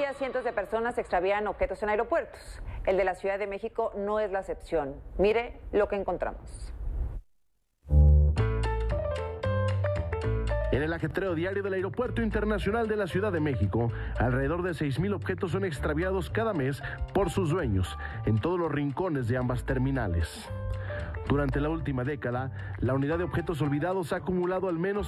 día cientos de personas extravían objetos en aeropuertos. El de la Ciudad de México no es la excepción. Mire lo que encontramos. En el ajetreo diario del Aeropuerto Internacional de la Ciudad de México, alrededor de 6,000 objetos son extraviados cada mes por sus dueños en todos los rincones de ambas terminales. Durante la última década, la unidad de objetos olvidados ha acumulado al menos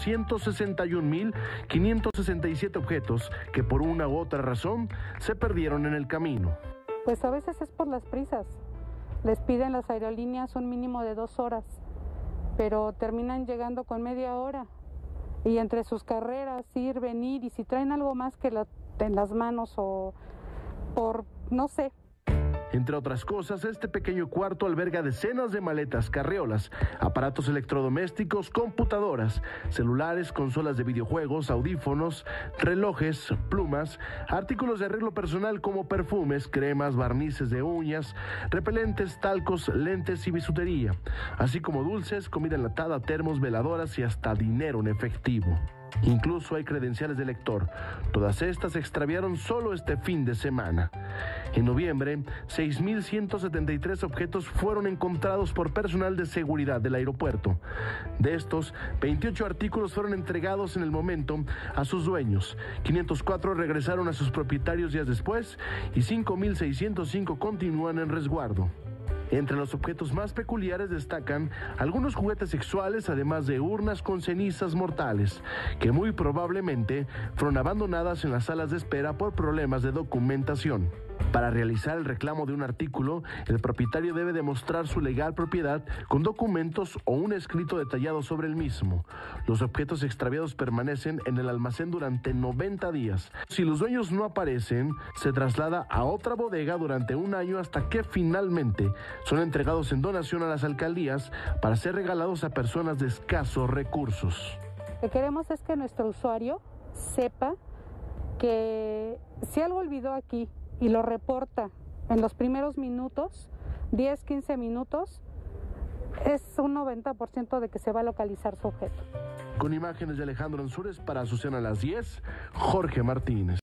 161,567 objetos que por una u otra razón se perdieron en el camino. Pues a veces es por las prisas. Les piden las aerolíneas un mínimo de 2 horas, pero terminan llegando con media hora. Y entre sus carreras, ir, venir, y si traen algo más que en las manos o por, no sé. Entre otras cosas, este pequeño cuarto alberga decenas de maletas, carriolas, aparatos electrodomésticos, computadoras, celulares, consolas de videojuegos, audífonos, relojes, plumas, artículos de arreglo personal como perfumes, cremas, barnices de uñas, repelentes, talcos, lentes y bisutería, así como dulces, comida enlatada, termos, veladoras y hasta dinero en efectivo. Incluso hay credenciales de lector. Todas estas se extraviaron solo este fin de semana. En noviembre, 6,173 objetos fueron encontrados por personal de seguridad del aeropuerto. De estos, 28 artículos fueron entregados en el momento a sus dueños, 504 regresaron a sus propietarios días después y 5,605 continúan en resguardo. Entre los objetos más peculiares destacan algunos juguetes sexuales, además de urnas con cenizas mortales, que muy probablemente fueron abandonadas en las salas de espera por problemas de documentación. Para realizar el reclamo de un artículo, el propietario debe demostrar su legal propiedad con documentos o un escrito detallado sobre el mismo. Los objetos extraviados permanecen en el almacén durante 90 días. Si los dueños no aparecen, se traslada a otra bodega durante un año hasta que finalmente son entregados en donación a las alcaldías para ser regalados a personas de escasos recursos. Lo que queremos es que nuestro usuario sepa que si algo olvidó aquí y lo reporta en los primeros minutos, 10, 15 minutos, es un 90% de que se va a localizar su objeto. Con imágenes de Alejandro Ansúrez para Azucena a las 10, Jorge Martínez.